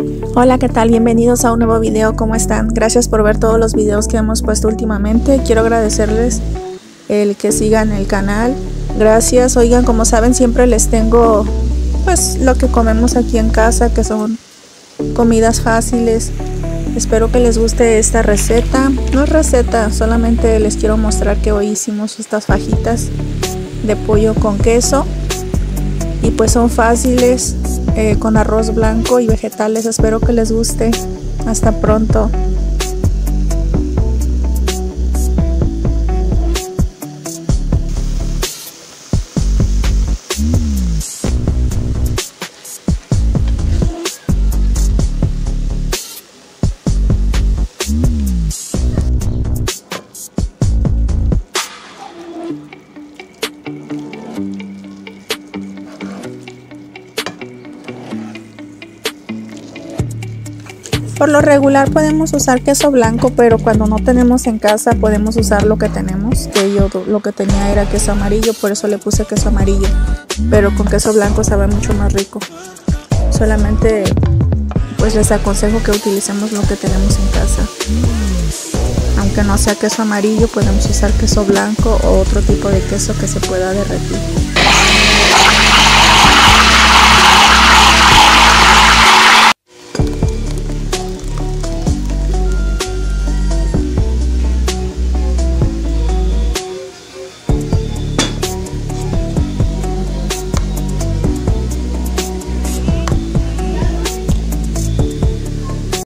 Hola, ¿qué tal? Bienvenidos a un nuevo video. ¿Cómo están? Gracias por ver todos los videos que hemos puesto últimamente. Quiero agradecerles el que sigan el canal. Gracias. Oigan, como saben, siempre les tengo pues lo que comemos aquí en casa, que son comidas fáciles. Espero que les guste esta receta. No es receta, solamente les quiero mostrar que hoy hicimos estas fajitas de pollo con queso. Y pues son fáciles, con arroz blanco y vegetales. Espero que les guste. Hasta pronto. Por lo regular podemos usar queso blanco, pero cuando no tenemos en casa podemos usar lo que tenemos, que yo lo que tenía era queso amarillo, por eso le puse queso amarillo, pero con queso blanco sabe mucho más rico. Solamente pues les aconsejo que utilicemos lo que tenemos en casa. Aunque no sea queso amarillo, podemos usar queso blanco o otro tipo de queso que se pueda derretir.